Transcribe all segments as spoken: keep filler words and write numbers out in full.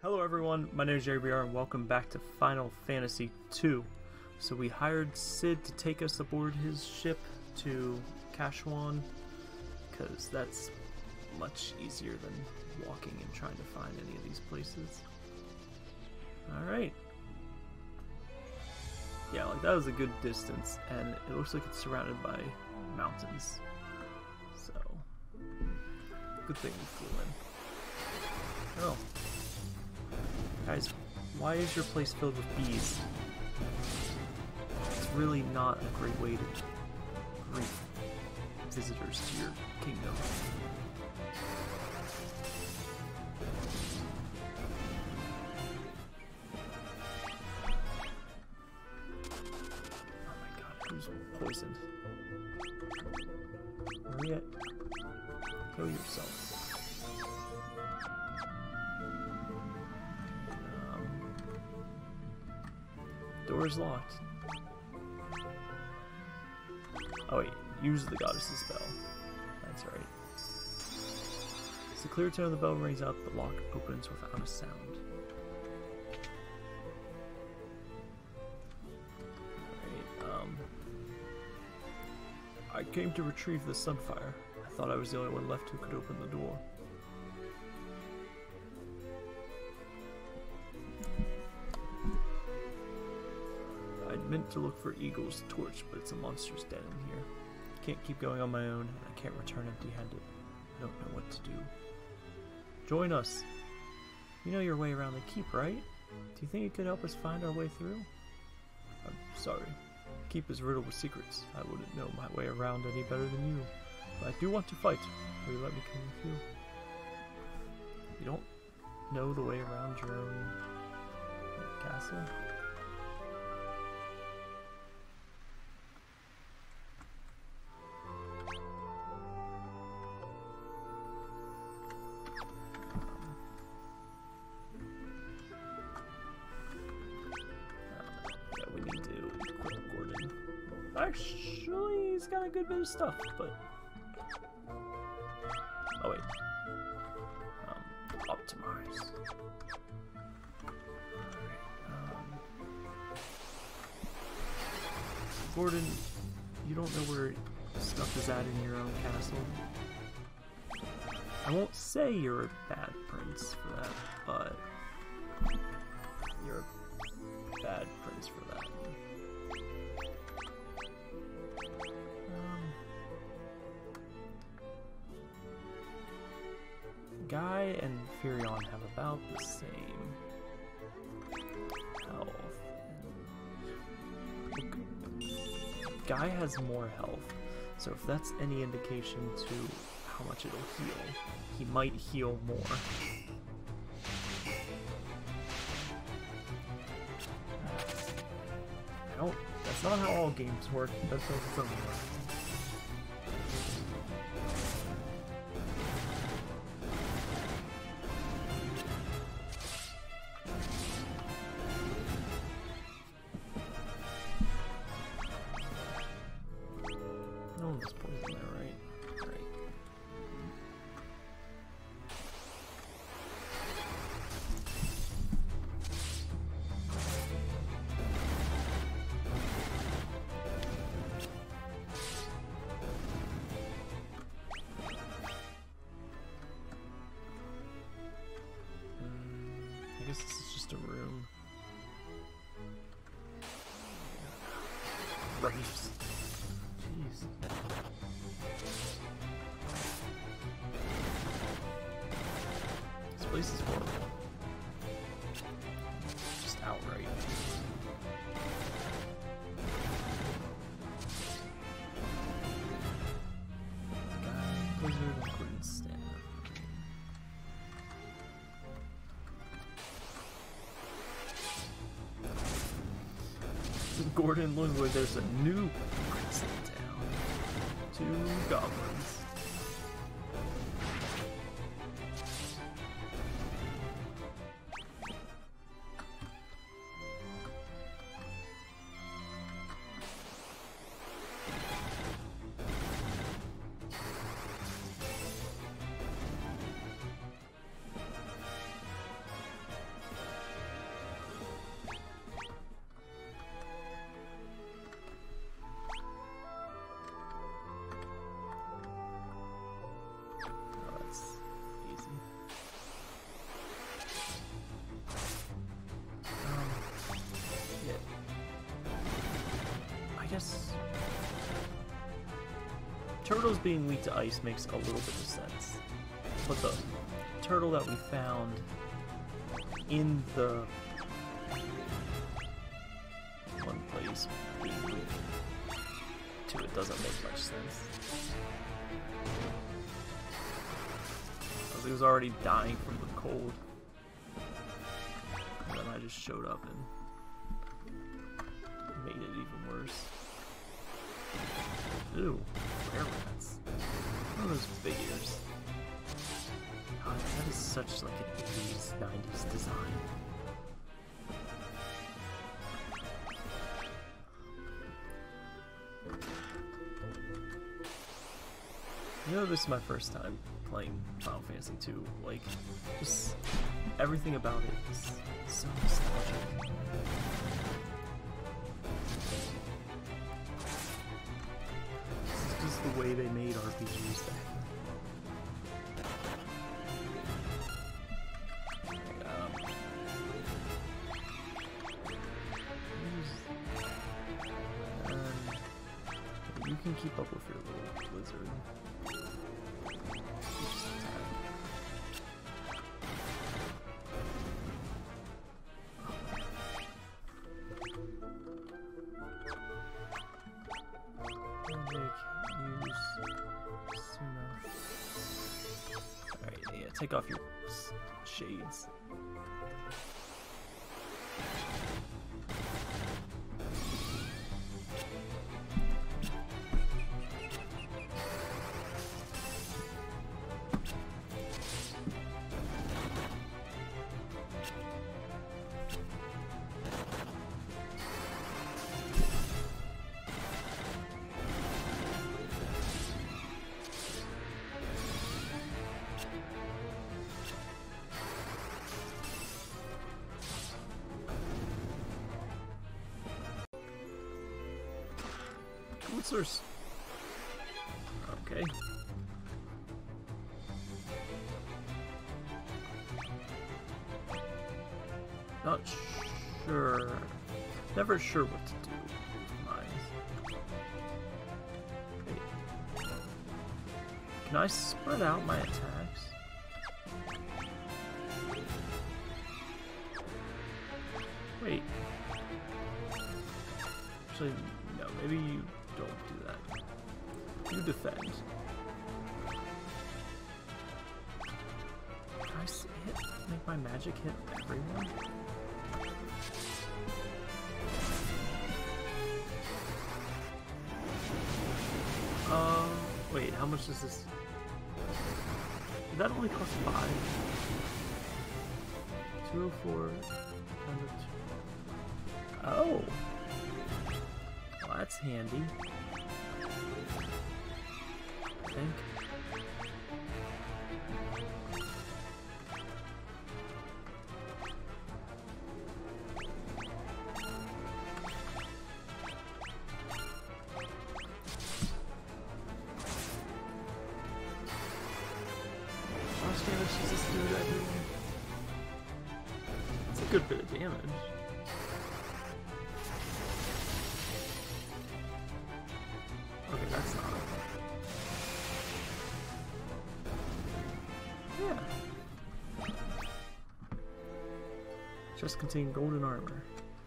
Hello everyone, my name is Jerry B R and welcome back to Final Fantasy two. So we hired Sid to take us aboard his ship to Kashuan, because that's much easier than walking and trying to find any of these places. Alright. Yeah, like that was a good distance, and it looks like it's surrounded by mountains. So, good thing we flew in. Oh. Guys, why is your place filled with bees? It's really not a great way to greet visitors to your kingdom. Oh my god, who's poisoned? Maria, kill yourself. Door's locked. Oh wait, use the goddess's spell. That's right. As the clear tone of the bell rings out, the lock opens without a sound. Alright, um... I came to retrieve the Sunfire. I thought I was the only one left who could open the door. Meant to look for Eagle's torch, but it's a monster's den in here. Can't keep going on my own, and I can't return empty-handed. I don't know what to do. Join us. You know your way around the keep, right? Do you think you could help us find our way through? I'm sorry. The keep is riddled with secrets. I wouldn't know my way around any better than you. But I do want to fight. Will you let me come with you? You don't know the way around your own castle? Actually, he's got a good bit of stuff, but... Oh wait. Um, optimize. Alright, um... Gordon, you don't know where stuff is at in your own castle? I won't say you're a bad prince for that, but... You're a bad prince for that. Guy and Furion have about the same health. Guy has more health, so if that's any indication to how much it'll heal, he might heal more. I don't, that's not how all games work, that's how some work. I guess this is just a room. Raves. Jeez. This place is horrible. Just outright. Guy, Blizzard, and Gordon stand up. Gordon, look where there's a new prince in town. Two goblins. turtles being weak to ice makes a little bit of sense. But the turtle that we found in the one place being weak to it doesn't make much sense. Because it was already dying from the cold. And then I just showed up and made it even worse. Ooh, bear rats. Oh, those big ears. God, that is such like an eighties, nineties design. You know, this is my first time playing Final Fantasy two. Like, just everything about it is so nostalgic. It's just the way they made R P Gs back then. Um, you can keep up with your little blizzard. Take off your shades. What's there's okay. Not sure. Never sure what to do with mine. Wait. Can I spread out my attacks? Wait. Actually, no. Maybe you. Don't do that. You defend. Can I hit, make my magic hit everyone? Uh, wait, how much does this? Did that only cost five? two oh four. Oh! Well, that's handy. I think. How much damage does this do to everyone? That's a good bit of damage. Okay, that's not it. Yeah. Just contain golden armor.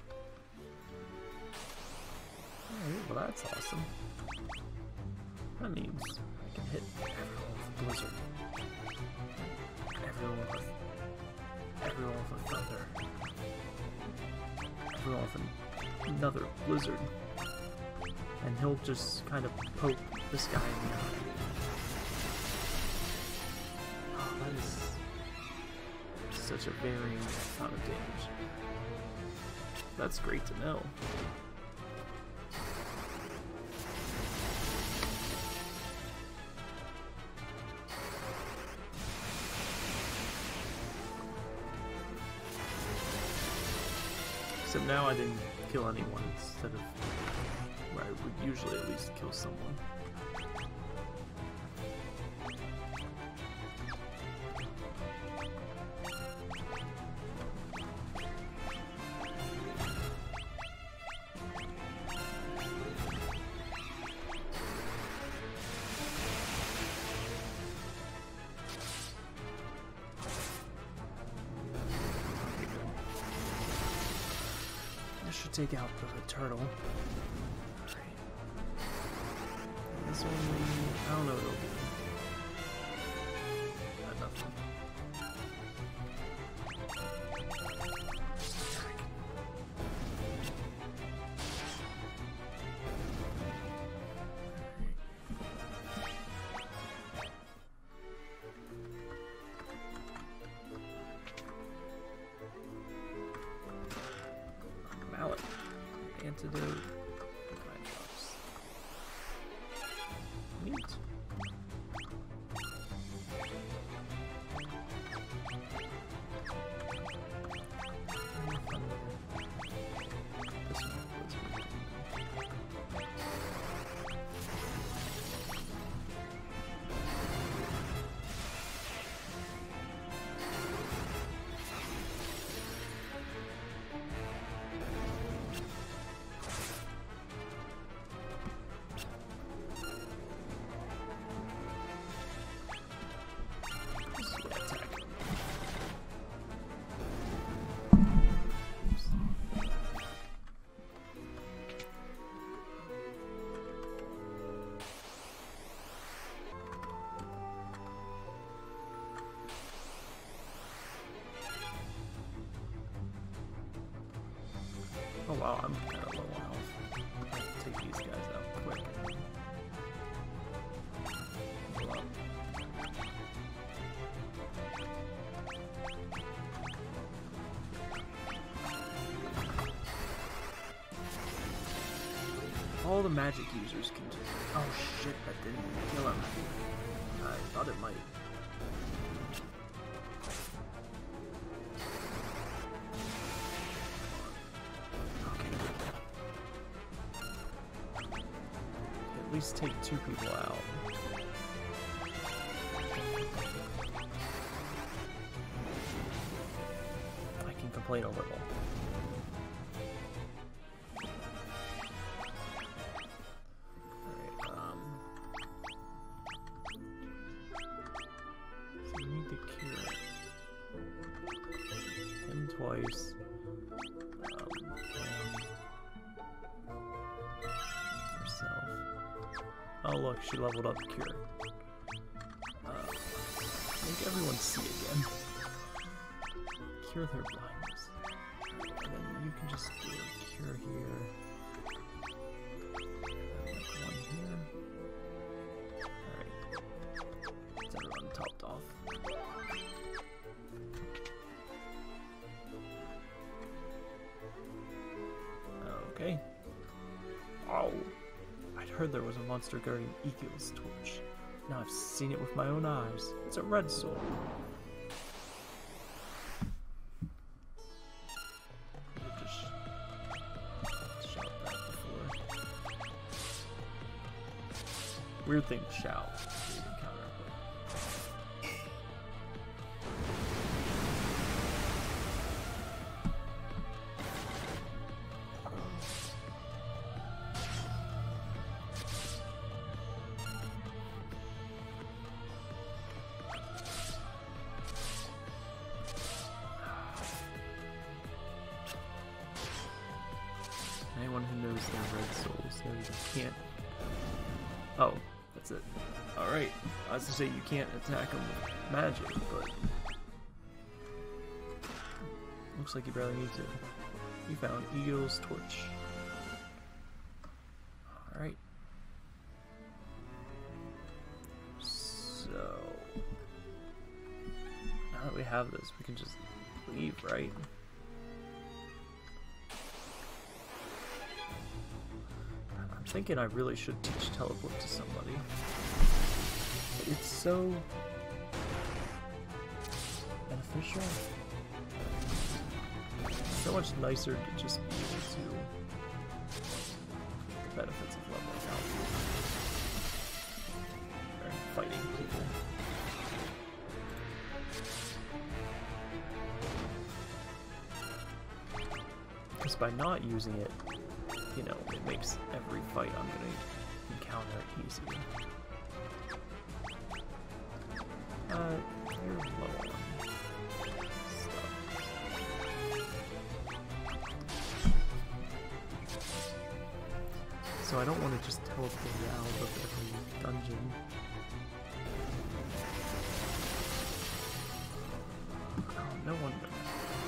Alright, well that's awesome. That means I can hit everyone with blizzard. Everyone with everyone with a thunder. Everyone with an, another blizzard. And he'll just kind of poke this guy in the eye. Oh, that is such a varying amount of damage. That's great to know. Except now I didn't kill anyone instead of where I would usually at least kill someone. should take out the turtle. Alright. This one, I don't know what it'll do. Not nothing. Mallet. Antidote. Pine drops. Neat. This one was Oh wow, I'm kind of low on health. I'll take these guys out quick. Heal up. All the magic users can just... Oh shit, that didn't kill him. I thought it might. At least take two people out. I can complain a little. Alright, um... so we need to cure him twice. Um, herself. Oh look, she leveled up Cure. Uh, make everyone see again. Cure their blindness. And then you can just do a Cure here. And like one here. Alright. Is everyone topped off? Okay. Oh. I'd heard there was a monster guarding Eagle's torch. Now I've seen it with my own eyes. It's a red soul. Just shout that before. Weird thing to shout. Weird encounter, but... Anyone who knows their red souls knows you can't. Oh, that's it. Alright. I was to say you can't attack them with magic, but. Looks like you barely need to. You found Eagle's torch. Alright. So. Now that we have this, we can just leave, right? Thinking I really should teach teleport to somebody. It's so beneficial. It's so much nicer to just be able to the benefits of leveling out and fighting people. Because by not using it, you know, it makes every fight I'm gonna encounter easier. Uh, you're low on stuff. so I don't want to just teleport out of every dungeon. Oh, no one knows.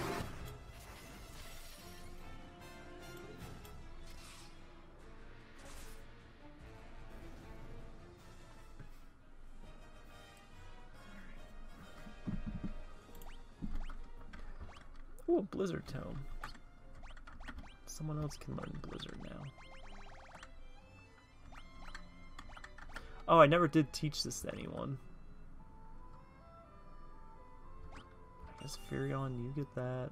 Ooh, a Blizzard Tome. Someone else can learn Blizzard now. Oh, I never did teach this to anyone. I guess Furion, you get that.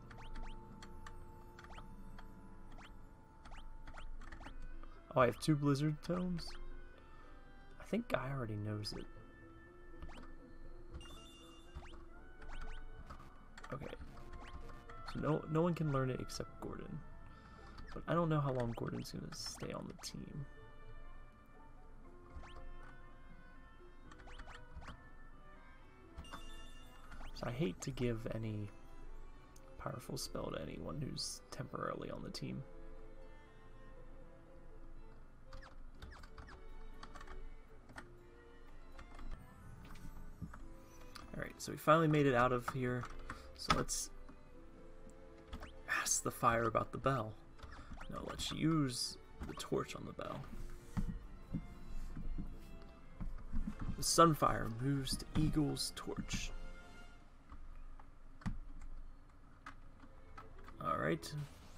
Oh, I have two Blizzard Tomes? I think Guy already knows it. Okay. So no, no one can learn it except Gordon. But I don't know how long Gordon's going to stay on the team. So I hate to give any powerful spell to anyone who's temporarily on the team. Alright, so we finally made it out of here. So let's ask the fire about the bell. Now let's use the torch on the bell. The Sunfire moves to Eagle's torch. Alright.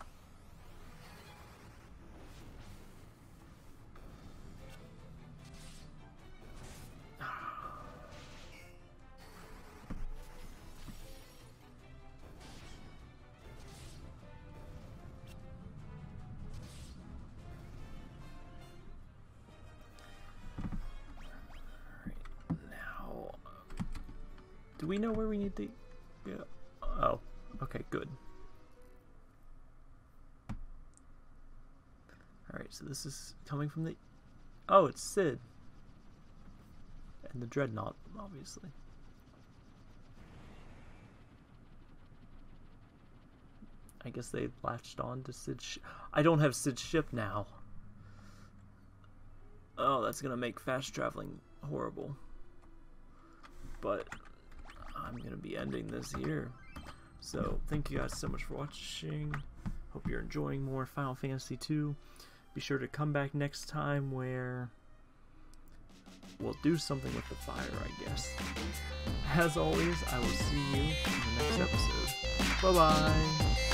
Do we know where we need to... Yeah. Oh, okay, good. Alright, so this is coming from the... Oh, it's Cid. And the Dreadnought, obviously. I guess they latched on to Cid's ship. I don't have Cid's ship now. Oh, that's gonna make fast traveling horrible. But... I'm going to be ending this here. So, thank you guys so much for watching. Hope you're enjoying more Final Fantasy two. Be sure to come back next time where we'll do something with the fire, I guess. As always, I will see you in the next episode. Bye-bye!